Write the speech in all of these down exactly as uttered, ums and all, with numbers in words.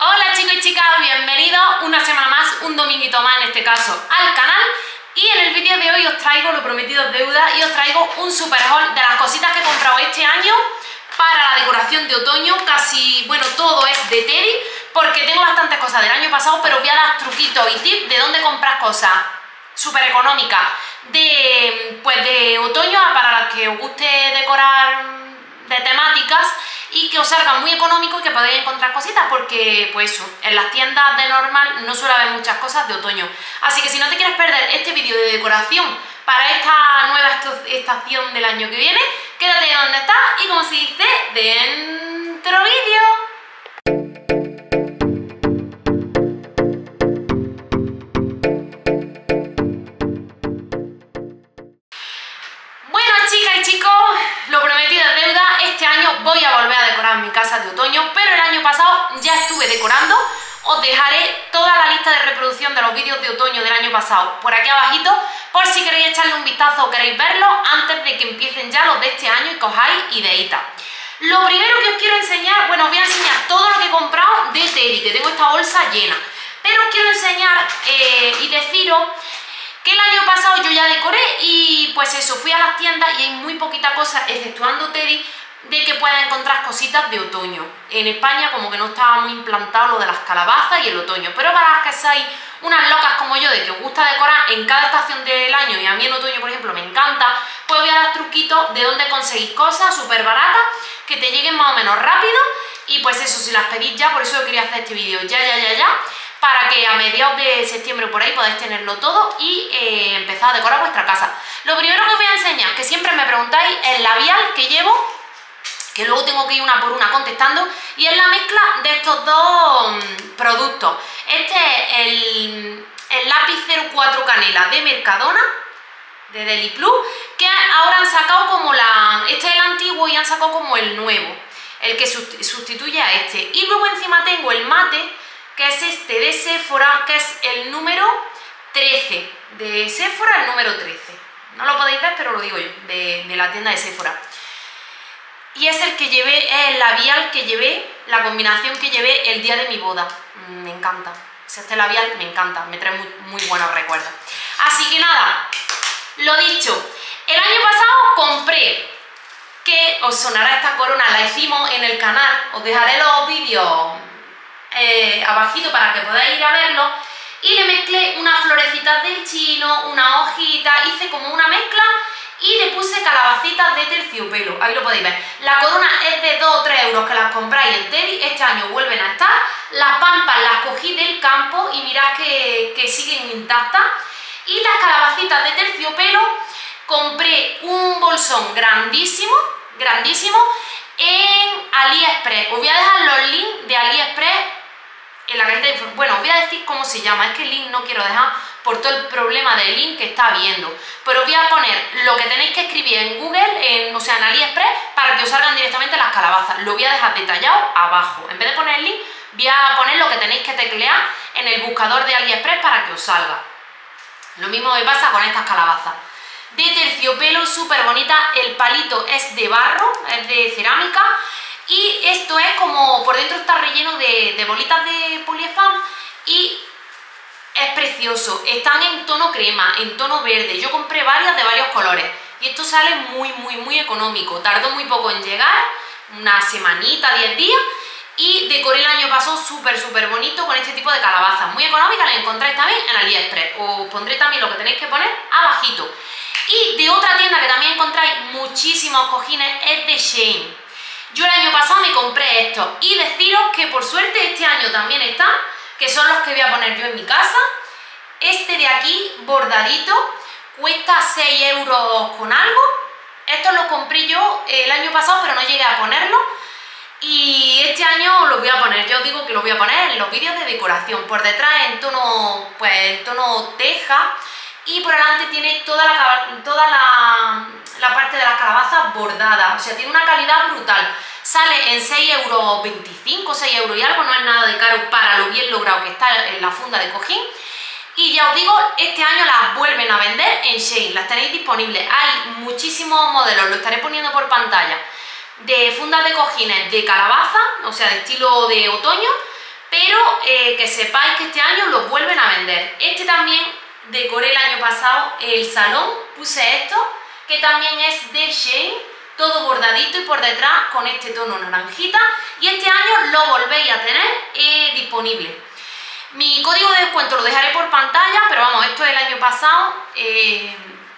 Hola chicos y chicas, bienvenidos una semana más, un dominguito más en este caso, al canal. Y en el vídeo de hoy os traigo lo prometido es deuda y os traigo un super haul de las cositas que he comprado este año para la decoración de otoño. Casi, bueno, todo es de Teddy porque tengo bastantes cosas del año pasado, pero voy a dar truquitos y tips de dónde comprar cosas súper económicas de, pues de otoño para las que os guste decorar de temáticas y que os salga muy económico y que podáis encontrar cositas, porque pues eso, en las tiendas de normal no suele haber muchas cosas de otoño. Así que si no te quieres perder este vídeo de decoración para esta nueva estación del año que viene, quédate donde estás y, como se dice, dentro vídeo. Chicas y chicos, lo prometido es deuda. Este año voy a volver a decorar mi casa de otoño, pero el año pasado ya estuve decorando. Os dejaré toda la lista de reproducción de los vídeos de otoño del año pasado por aquí abajito, por si queréis echarle un vistazo o queréis verlo antes de que empiecen ya los de este año y cojáis ideitas. Lo primero que os quiero enseñar, bueno, os voy a enseñar todo lo que he comprado de Teddy, que tengo esta bolsa llena, pero os quiero enseñar eh, y deciros que el año pasado yo ya decoré y pues eso, fui a las tiendas y hay muy poquita cosa, exceptuando Teddy, de que puedas encontrar cositas de otoño. En España como que no estaba muy implantado lo de las calabazas y el otoño, pero para las que seáis unas locas como yo, de que os gusta decorar en cada estación del año, y a mí en otoño por ejemplo me encanta, pues voy a dar truquitos de dónde conseguís cosas súper baratas, que te lleguen más o menos rápido, y pues eso, si las pedís ya, por eso yo quería hacer este vídeo ya, ya, ya, ya, para que a mediados de septiembre por ahí podáis tenerlo todo y eh, empezar a decorar vuestra casa. Lo primero que os voy a enseñar, que siempre me preguntáis, el labial que llevo, que luego tengo que ir una por una contestando, y es la mezcla de estos dos mmm, productos. Este es el, el lápiz cero cuatro Canela de Mercadona, de Deli Plus, que ahora han sacado como la... Este es el antiguo y han sacado como el nuevo, el que sustituye a este. Y luego encima tengo el mate, que es este de Sephora, que es el número trece, de Sephora, el número trece. No lo podéis ver, pero lo digo yo, de, de la tienda de Sephora. Y es el que llevé, es el labial que llevé, la combinación que llevé el día de mi boda. Me encanta. Este labial me encanta, me trae muy, muy buenos recuerdos. Así que nada, lo dicho, el año pasado compré, que os sonará esta corona, la hicimos en el canal, os dejaré los vídeos Eh, abajito para que podáis ir a verlo, y le mezclé unas florecitas del chino, una hojita, hice como una mezcla y le puse calabacitas de terciopelo, ahí lo podéis ver. La corona es de dos o tres euros que las compráis en Teddy, este año vuelven a estar. Las pampas las cogí del campo y mirad que, que siguen intactas. Y las calabacitas de terciopelo compré un bolsón grandísimo, grandísimo, en AliExpress. Os voy a dejar los links de AliExpress en la cajita de información. Bueno, os voy a decir cómo se llama, es que el link no quiero dejar por todo el problema del link que está habiendo, pero os voy a poner lo que tenéis que escribir en Google, en, o sea en AliExpress, para que os salgan directamente las calabazas. Lo voy a dejar detallado abajo, en vez de poner el link voy a poner lo que tenéis que teclear en el buscador de AliExpress para que os salga. Lo mismo me pasa con estas calabazas de terciopelo, súper bonita. El palito es de barro, es de cerámica, y esto es como, por dentro está relleno de, de bolitas de poliespán y es precioso. Están en tono crema, en tono verde, yo compré varias de varios colores y esto sale muy muy muy económico. Tardó muy poco en llegar, una semanita, diez días, y decoré el año pasado súper súper bonito con este tipo de calabazas, muy económicas. Las encontráis también en AliExpress, os pondré también lo que tenéis que poner abajito. Y de otra tienda que también encontráis muchísimos cojines es de Shein. Yo el año pasado me compré estos y deciros que por suerte este año también están, que son los que voy a poner yo en mi casa. Este de aquí, bordadito, cuesta seis euros con algo. Estos los compré yo el año pasado, pero no llegué a ponerlos. Y este año los voy a poner, yo os digo que los voy a poner en los vídeos de decoración. Por detrás en tono, pues en tono teja, y por delante tiene toda la, toda la, la parte de las calabazas bordada, o sea, tiene una calidad brutal. Sale en seis euros veinticinco, seis euros y algo, no es nada de caro para lo bien logrado que está en la funda de cojín. Y ya os digo, este año las vuelven a vender en Shein, las tenéis disponibles. Hay muchísimos modelos, lo estaré poniendo por pantalla, de fundas de cojines de calabaza, o sea, de estilo de otoño, pero eh, que sepáis que este año los vuelven a vender. Este también decoré el año pasado el salón, puse esto, que también es de Shein, todo bordadito y por detrás con este tono naranjita, y este año lo volvéis a tener eh, disponible. Mi código de descuento lo dejaré por pantalla, pero vamos, esto es el año pasado, eh,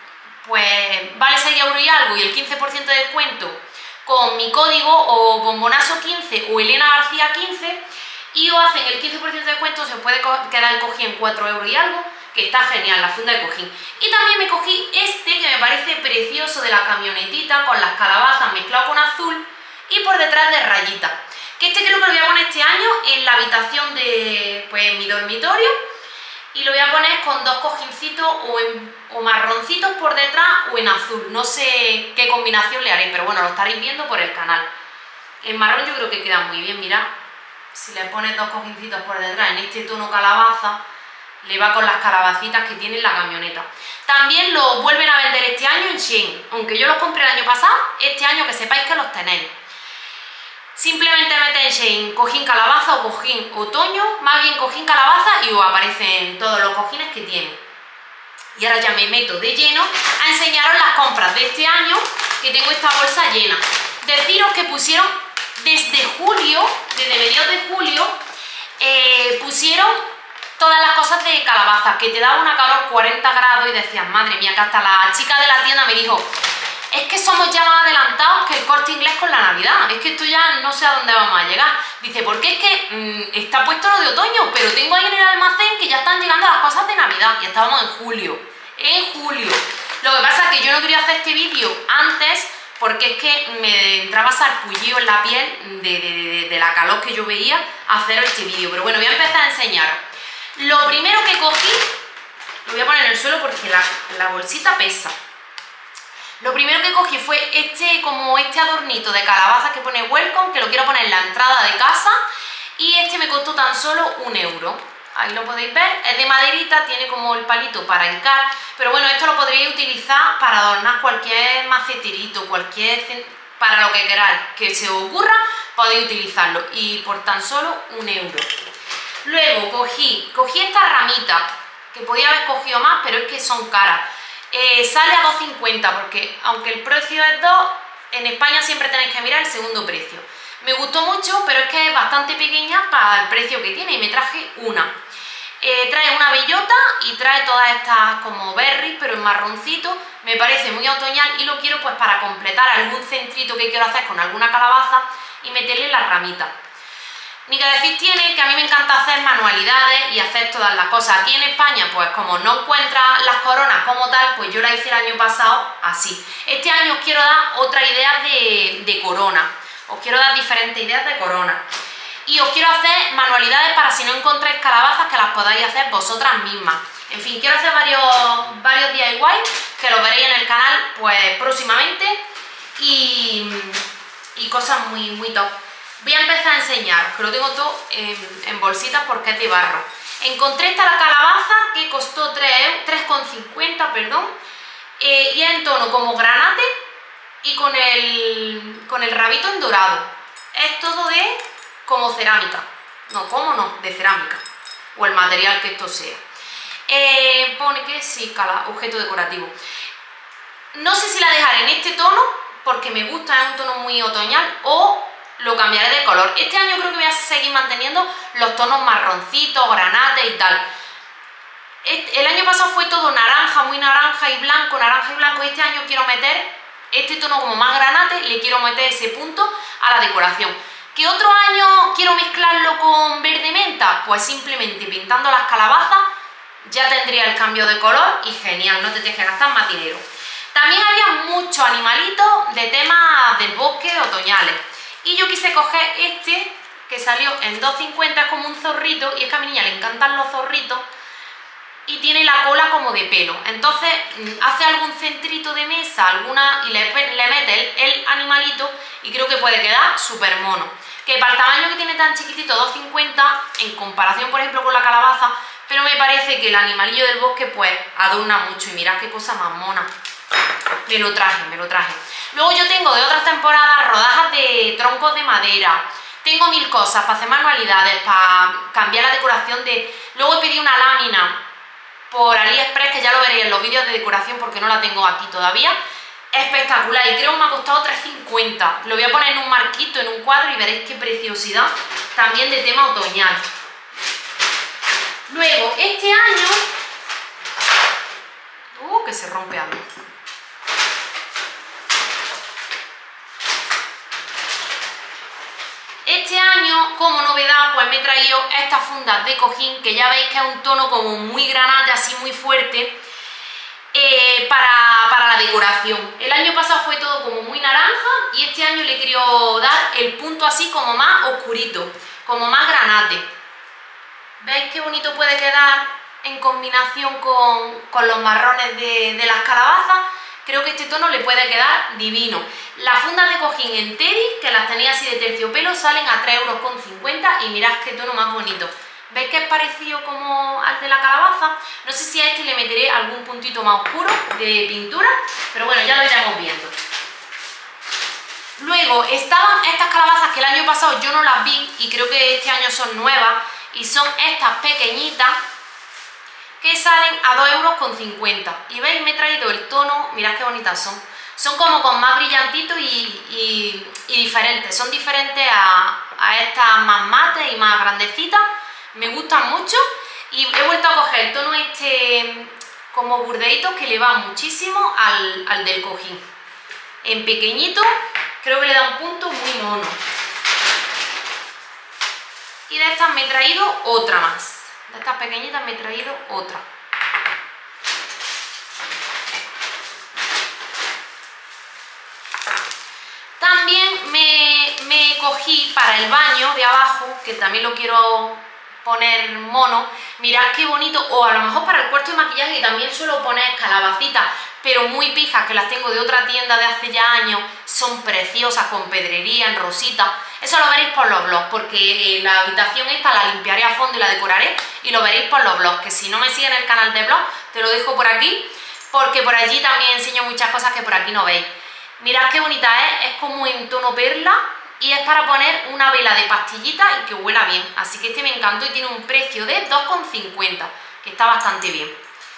pues vale seis euros y algo, y el quince por ciento de descuento con mi código o bombonazo quince o Elena García quince, y os hacen el quince por ciento de descuento, se os puede quedar el cojín en cuatro euros y algo, que está genial, la funda de cojín. Y también me cogí este que me parece precioso, de la camionetita, con las calabazas mezclado con azul y por detrás de rayita. Que este creo que lo voy a poner este año en la habitación de, pues, en mi dormitorio, y lo voy a poner con dos cojincitos o, en, o marroncitos por detrás o en azul. No sé qué combinación le haré, pero bueno, lo estaréis viendo por el canal. En marrón yo creo que queda muy bien, mirad. Si le pones dos cojincitos por detrás en este tono calabaza, le va con las calabacitas que tiene la camioneta. También lo vuelven a vender este año en Shein. Aunque yo los compré el año pasado, este año que sepáis que los tenéis. Simplemente metéis en Shein cojín calabaza o cojín otoño, más bien cojín calabaza, y os aparecen todos los cojines que tiene. Y ahora ya me meto de lleno a enseñaros las compras de este año, que tengo esta bolsa llena. Deciros que pusieron desde julio, desde mediados de julio, eh, pusieron todas las cosas de calabaza, que te daba una calor cuarenta grados y decías, madre mía, que hasta la chica de la tienda me dijo, es que somos ya más adelantados que el Corte Inglés con la Navidad, es que esto ya no sé a dónde vamos a llegar. Dice, porque es que mmm, está puesto lo de otoño, pero tengo ahí en el almacén que ya están llegando las cosas de Navidad, y estábamos en julio, en julio. Lo que pasa es que yo no quería hacer este vídeo antes, porque es que me entraba sarpullido en la piel de, de, de, de la calor que yo veía hacer este vídeo. Pero bueno, voy a empezar a enseñar. Lo primero que cogí, lo voy a poner en el suelo porque la, la bolsita pesa. Lo primero que cogí fue este, como este adornito de calabaza que pone Welcome, que lo quiero poner en la entrada de casa, y este me costó tan solo un euro. Ahí lo podéis ver, es de maderita, tiene como el palito para hincar, pero bueno, esto lo podréis utilizar para adornar cualquier maceterito, cualquier, para lo que queráis, que se os ocurra, podéis utilizarlo, y por tan solo un euro. Luego cogí, cogí esta ramita, que podía haber cogido más, pero es que son caras. Eh, sale a dos cincuenta, porque aunque el precio es dos, en España siempre tenéis que mirar el segundo precio. Me gustó mucho, pero es que es bastante pequeña para el precio que tiene, y me traje una. Eh, trae una bellota y trae todas estas como berries, pero en marroncito. Me parece muy otoñal y lo quiero pues para completar algún centrito que quiero hacer con alguna calabaza y meterle la ramita. Ni que decir tiene que a mí me encanta hacer manualidades y hacer todas las cosas. Aquí en España, pues como no encuentras las coronas como tal, pues yo la hice el año pasado así. Este año os quiero dar otra idea de, de corona. Os quiero dar diferentes ideas de corona. Y os quiero hacer manualidades para si no encontráis calabazas, que las podáis hacer vosotras mismas. En fin, quiero hacer varios, varios D I Y, que los veréis en el canal pues próximamente. Y, y cosas muy, muy top. Voy a empezar a enseñar, que lo tengo todo en, en bolsitas porque es de barro. Encontré esta la calabaza, que costó tres con cincuenta, perdón, eh, y es en tono como granate y con el, con el rabito en dorado. Es todo de como cerámica, no, como no, de cerámica, o el material que esto sea. Eh, pone que sí, cala, objeto decorativo. No sé si la dejaré en este tono, porque me gusta, es un tono muy otoñal, o lo cambiaré de color. Este año creo que voy a seguir manteniendo los tonos marroncitos, granate y tal. El año pasado fue todo naranja, muy naranja y blanco, naranja y blanco. Este año quiero meter este tono como más granate, le quiero meter ese punto a la decoración. ¿Qué otro año quiero mezclarlo con verde menta? Pues simplemente pintando las calabazas ya tendría el cambio de color y genial, no te tienes que gastar más dinero. También había muchos animalitos de temas del bosque otoñales. Y yo quise coger este, que salió en dos cincuenta, es como un zorrito, y es que a mi niña le encantan los zorritos, y tiene la cola como de pelo. Entonces hace algún centrito de mesa, alguna y le, le mete el, el animalito, y creo que puede quedar súper mono. Que para el tamaño que tiene tan chiquitito, dos cincuenta, en comparación por ejemplo con la calabaza, pero me parece que el animalillo del bosque pues adorna mucho, y mirad qué cosa más mona. Me lo traje, me lo traje. Luego yo tengo de otras temporadas rodajas de troncos de madera, Tengo mil cosas para hacer manualidades, para cambiar la decoración de... Luego he pedido una lámina por AliExpress, que ya lo veréis en los vídeos de decoración porque no la tengo aquí todavía. Espectacular, y creo que me ha costado tres cincuenta. Lo voy a poner en un marquito, en un cuadro, y veréis qué preciosidad, también de tema otoñal. Luego, este año... Uh, que se rompe algo. Este año, como novedad, pues me he traído estas fundas de cojín, que ya veis que es un tono como muy granate, así muy fuerte, eh, para, para la decoración. El año pasado fue todo como muy naranja, y este año le he querido dar el punto así como más oscurito, como más granate. ¿Veis qué bonito puede quedar en combinación con, con los marrones de, de las calabazas? Creo que este tono le puede quedar divino. Las fundas de cojín en Teddy, que las tenía así de terciopelo, salen a tres euros con cincuenta, y mirad qué tono más bonito. ¿Veis que es parecido como al de la calabaza? No sé si a este le meteré algún puntito más oscuro de pintura, pero bueno, ya lo iremos viendo. Luego estaban estas calabazas que el año pasado yo no las vi, y creo que este año son nuevas, y son estas pequeñitas, que salen a dos euros con cincuenta. Y veis, me he traído el tono, mirad qué bonitas son. Son como con más brillantitos y, y, y diferentes. Son diferentes a, a estas más mates y más grandecitas. Me gustan mucho. Y he vuelto a coger el tono este como burdeíto, que le va muchísimo al, al del cojín. En pequeñito, creo que le da un punto muy mono. Y de estas me he traído otra más. De estas pequeñitas me he traído otra. También me, me cogí para el baño de abajo, que también lo quiero poner mono. Mirad qué bonito, o a lo mejor para el cuarto de maquillaje, y también suelo poner calabacitas, pero muy pijas, que las tengo de otra tienda de hace ya años. Son preciosas, con pedrería, en rosita. Eso lo veréis por los vlogs, porque la habitación esta la limpiaré a fondo y la decoraré, y lo veréis por los vlogs, que si no me siguen en el canal de vlog, te lo dejo por aquí, porque por allí también enseño muchas cosas que por aquí no veis. Mirad qué bonita es, es como en tono perla, y es para poner una vela de pastillita y que huela bien. Así que este me encantó, y tiene un precio de dos con cincuenta, que está bastante bien.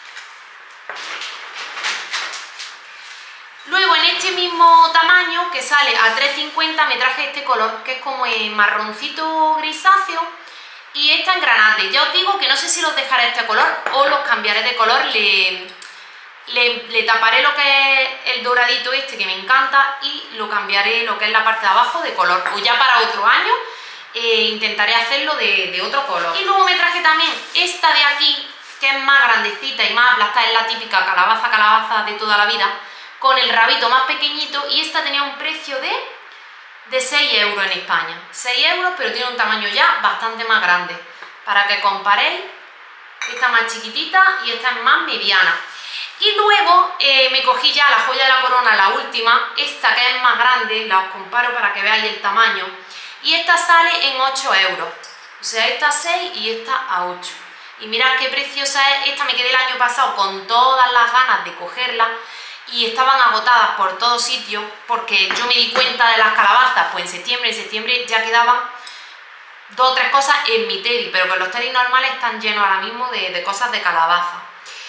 Luego, en este mismo tamaño, que sale a tres cincuenta, me traje este color, que es como en marroncito grisáceo, y esta en granate. Ya os digo que no sé si los dejaré este color o los cambiaré de color. Le, le, le taparé lo que es el doradito este, que me encanta, y lo cambiaré lo que es la parte de abajo de color. O ya para otro año eh, intentaré hacerlo de, de otro color. Y luego me traje también esta de aquí, que es más grandecita y más aplastada, es la típica calabaza, calabaza de toda la vida, con el rabito más pequeñito, y esta tenía un precio de, de seis euros en España. seis euros, pero tiene un tamaño ya bastante más grande, para que comparéis. Esta más chiquitita y esta es más mediana. Y luego eh, me cogí ya la joya de la corona, la última, esta que es más grande, la os comparo para que veáis el tamaño, y esta sale en ocho euros. O sea, esta a seis y esta a ocho. Y mirad qué preciosa es. Esta me quedé el año pasado con todas las ganas de cogerla, y estaban agotadas por todos sitios, porque yo me di cuenta de las calabazas pues en septiembre. En septiembre ya quedaban dos o tres cosas en mi Teddy, pero que los Teddy normales están llenos ahora mismo de, de cosas de calabaza.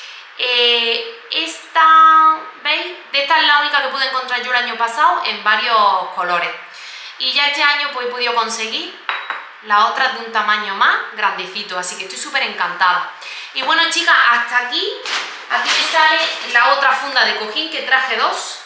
Eh, esta, ¿veis? De esta es la única que pude encontrar yo el año pasado en varios colores, y ya este año pues he podido conseguir la otra de un tamaño más grandecito, así que estoy súper encantada. Y bueno, chicas, hasta aquí. Aquí me sale la otra funda de cojín, que traje dos,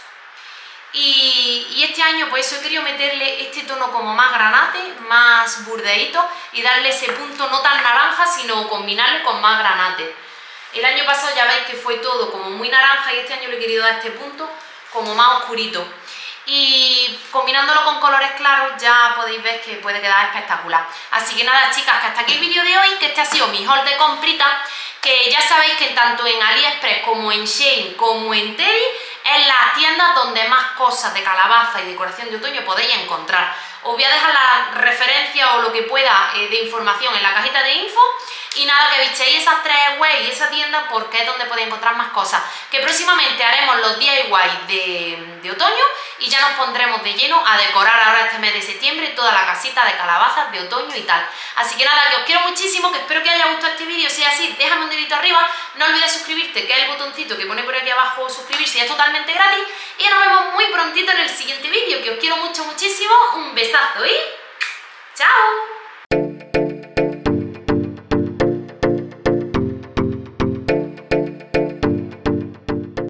y, y este año pues eso he querido meterle este tono como más granate, más burdeíto, y darle ese punto no tan naranja, sino combinarle con más granate. El año pasado ya veis que fue todo como muy naranja, y este año le he querido dar este punto como más oscurito. Y combinándolo con colores claros ya podéis ver que puede quedar espectacular. Así que nada, chicas, que hasta aquí el vídeo de hoy, que este ha sido mi haul de compritas, que ya sabéis que tanto en AliExpress como en Shein como en Teddy es las tiendas donde más cosas de calabaza y decoración de otoño podéis encontrar. Os voy a dejar la referencia o lo que pueda eh, de información en la cajita de info. Y nada, que vistéis esas tres webs y esa tienda porque es donde podéis encontrar más cosas. Que próximamente haremos los D I Y de, de otoño y ya nos pondremos de lleno a decorar ahora este mes de septiembre toda la casita de calabazas de otoño y tal. Así que nada, que os quiero muchísimo, que espero que os haya gustado este vídeo. Si es así, déjame un dedito arriba, no olvides suscribirte, que es el botoncito que pone por aquí abajo suscribirse y es totalmente gratis. Y nos vemos muy prontito en el siguiente vídeo, que os quiero mucho, muchísimo. Un besazo y ¡chao!